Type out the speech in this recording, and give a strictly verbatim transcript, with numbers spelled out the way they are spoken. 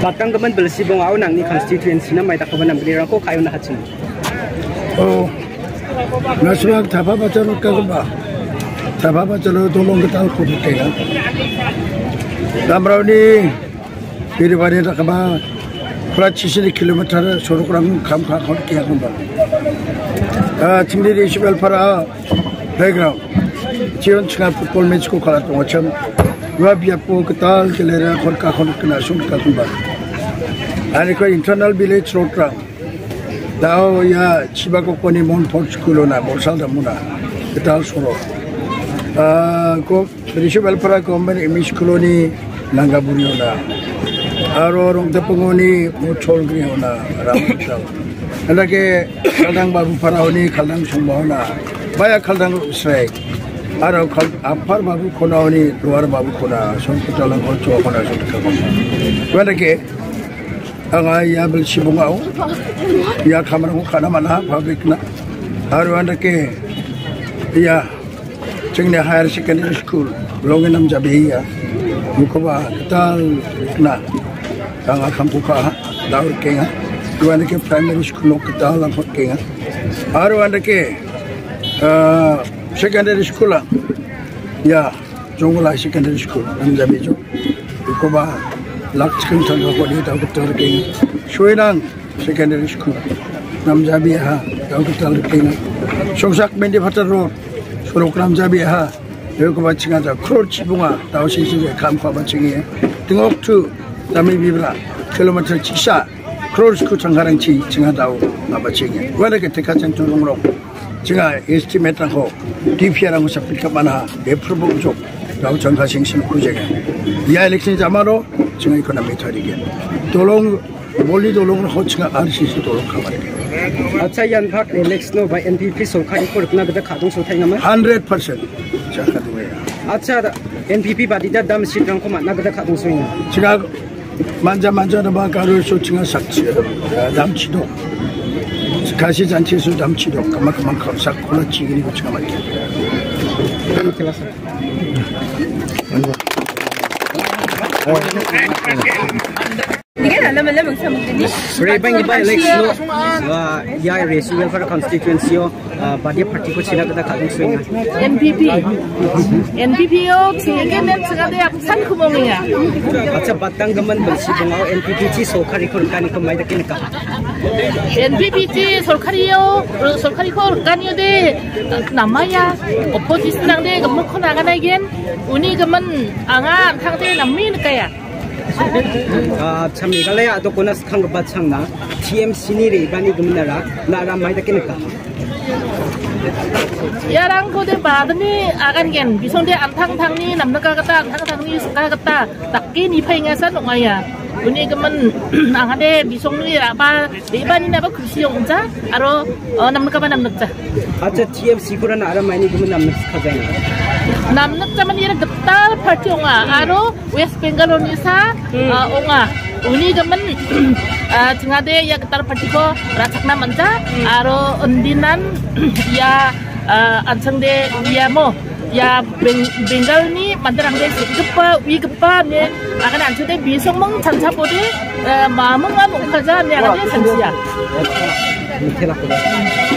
batang gaman bersibong au nang ni constituency na mai takhaban nam gri ko kayo na hachin oh naswag thapa bacharo ka ba thapa bacharo dolong ketal ko te ya damrauni piribari rakaba 프라치시니 킬로미터 소로그램 감카 거기 하는 거. 아, 팀들이 십일 파라 플레이그라운드. 지원 측가 풋볼 매치고 가라 또 참. 와비아포 그tal 켈레라 거기 거기 숨까 좀 봐. 아니 그 인터널 빌리지 로트라. 다오야 치바고코니 몬포츠쿨로나 몰살다 무나. 그tal 소로. 아, 그 십일 파라 거면 이미스쿨로니 랑가부리오나. Arorong tepungoni muncul griona ramsal. Andake kaldang babu paraoni kaldang sumbona. Baya kaldang usai. Aro kal apar babu konaoni luar babu kona. Son kitalang konco kona son kagom. Andake angai ya bel sibungau. Ya kamarang kana mana public na. Aro andake ya cengnya higher secondary school. Longenam jabiya. Mukoba kital na. Tanga kampuka daur kenga duan ke primary school ko tala ko kenga aru anda ke secondary school ya jongla secondary school namjabi jo ko ba lakchkan thanga ko ni daur tar kenga shoinang secondary school namjabi ha daur tar kenga songsak mendi phatar road program jabi ha ko ba chinga da crore chibunga daur sisi kam ko ba chingi tingok tu Dami bibra kilometer cisa cross ku tangharang ci cinga daw abacinge wala ke tekacang tulungrok cinga estimate ko D P R ang sa pilkamana approve jo daw jangka singsim kujega ya election jamaro cinga economy tarige dolong molli dolong ho cinga R C C dolong khamare acha yan bhak election by N P P sorkari ko rukna gada khadung so thainga ma one hundred percent chaka duya acha N P P badida dam sitrang ko manna gada khadung so ina cinga 만자 만자는 막 가루 소칭한 삭지 남치도 가시 잔치수 남치도 그만큼만 감사 콜라치 그리고 제가 말게 이게 알라말라 멍사 먹더니 레이방 이바 일렉션로 야 레시벨 for constituency요 바디 파티 고 지나가다 가동 수행아 N P P N P P요 지게 넷스가 돼 산 구멍이야 아차 바탕 가만 벌시봉아 N P P 지 소카리 콜까니 그 마이다 끼니까 N P P 지 소카리요 소카리 콜까니요 데 남아야 오포지스랑데 그뭐 코 나가나겐 우니 그만 앙아 상태 남미니까야 아, 참 이갈래야 또 고나스 칸거 바창나 T M C 니 레이바니 금나라 나라 마이다 끼니까 야랑 고대 바드니 아간겐 비송데 안탕탕니 남나가갔다 안탕탕니 스가갔다 딱끼니 파잉에서 농아야 우니 그만 아가데 비송니 라바 레이바니 나바 그시용자 아로 어 남나가바 남나자 아차 T M C 고라 나라 마이니 그만 남나스카자나 남나자만 이라 그딸 파티 옹아 아로 웨스트 벵갈로니사 옹아 우니 그만 아 증아데 야 그딸 파티고 라착나 만자 아로 언디난 야 안성대 위아모 야 벵갈니 만들랑데 급파 위급파 네 아간 안초대 비성멍 잔차보데 마멍아 몽카자 네 아간데 산지야